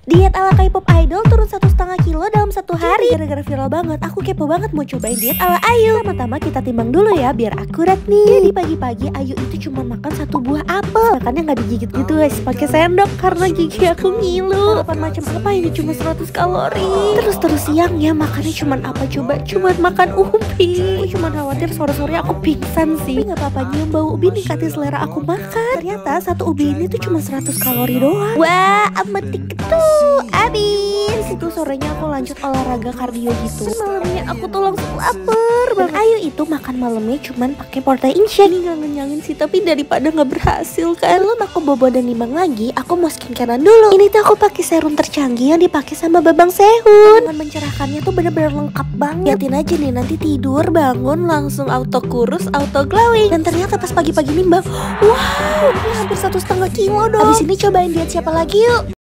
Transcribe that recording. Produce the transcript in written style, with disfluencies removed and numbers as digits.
Diet ala K-pop idol turun 1,5 kilo dalam 1 hari. Gara-gara viral banget, aku kepo banget mau cobain diet ala Ayu. Pertama-tama kita timbang dulu ya biar akurat nih. Jadi pagi-pagi Ayu itu cuma makan 1 buah apel. Makannya nggak digigit gitu guys, pakai sendok karena gigi aku ngilu. Sarapan macam apa ini cuma 100 kalori. Terus siangnya makannya cuma apa coba? Cuma makan ubi. Aku cuma khawatir sore-sore aku pingsan sih. Tapi nggak apa-apa, nyium bau ubi ningkatin selera aku makan. Ternyata 1 ubi ini tuh cuma 100 kalori doang. Wah, ametik tuh. Abis itu sorenya aku lanjut olahraga kardio gitu. Malamnya aku tuh langsung lapar. Bang Ayu itu makan malamnya cuman pakai protein shake. Ini gak ngenyangin sih, tapi daripada nggak berhasil kan. Belum aku bobo dan nimbang lagi, aku mau skincarean dulu. Ini tuh aku pakai serum tercanggih yang dipakai sama Babang Sehun. Dengan mencerahkannya tuh bener-bener lengkap banget. Liatin aja nih, nanti tidur bangun langsung auto kurus, auto glowing. Dan ternyata pas pagi-pagi nimbang, wow, ini hampir 1,5 kilo dong. Abis ini cobain diet siapa lagi yuk.